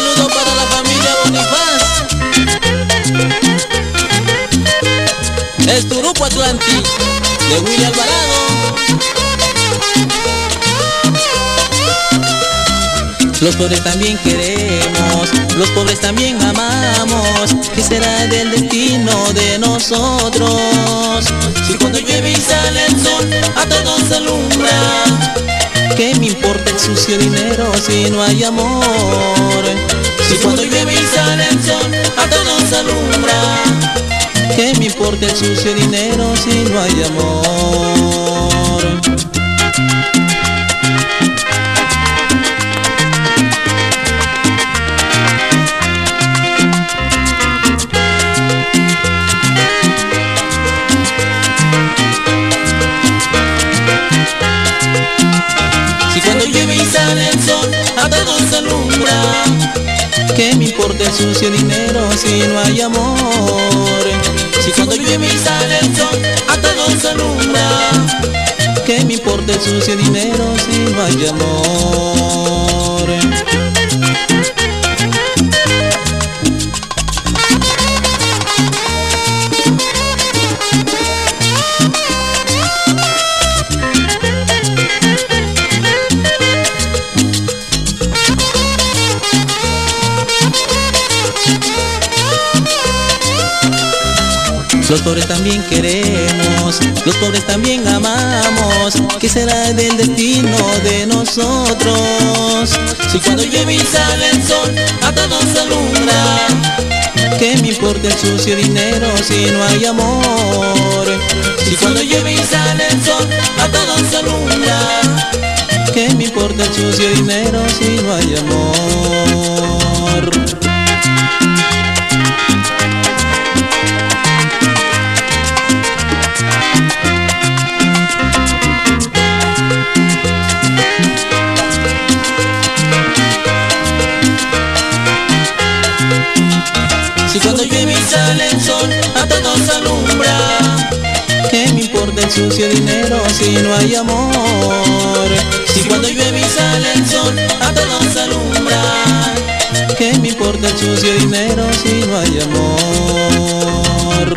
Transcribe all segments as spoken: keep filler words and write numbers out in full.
saludo para la familia Bonifaz. Es tu grupo Atlantic de Willy Alvarado. Los pobres también queremos, los pobres también amamos. ¿Qué será del destino de nosotros? Si cuando llueve y sale el sol a todos alumbra, ¿qué me importa el sucio dinero si no hay amor? Si cuando llueve y sale el sol a todos alumbra, ¿qué me importa el sucio dinero si no hay amor? Si cuando llueve y sale el sol a todos alumbra, ¿qué me importa el sucio dinero si no hay amor? Si cuando llueve y sale el sol a todos alumbra, ¿qué me importa el sucio dinero si no hay amor? Los pobres también queremos, los pobres también amamos. ¿Qué será del destino de nosotros? Si cuando llueve y sale el sol a todos alumbra, ¿qué me importa el sucio dinero si no hay amor? Si cuando llueve y sale el sol a todos alumbra, ¿qué me importa el sucio dinero si no hay amor? Si cuando llueve y sale el sol a todos alumbra, ¿qué me importa el sucio dinero si no hay amor? Si cuando llueve y sale el sol a todos alumbra, ¿qué me importa el sucio dinero si no hay amor?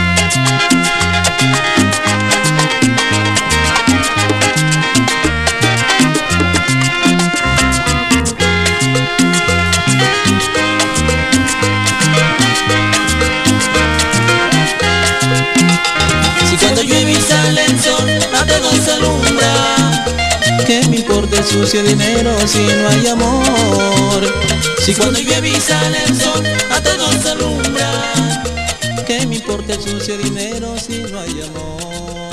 Cuando llueve y sale el sol a todos alumbra, ¿qué me importa el sucio dinero si no hay amor? Si cuando llueve y sale el sol a todos alumbra, ¿qué me importa el sucio dinero si no hay amor?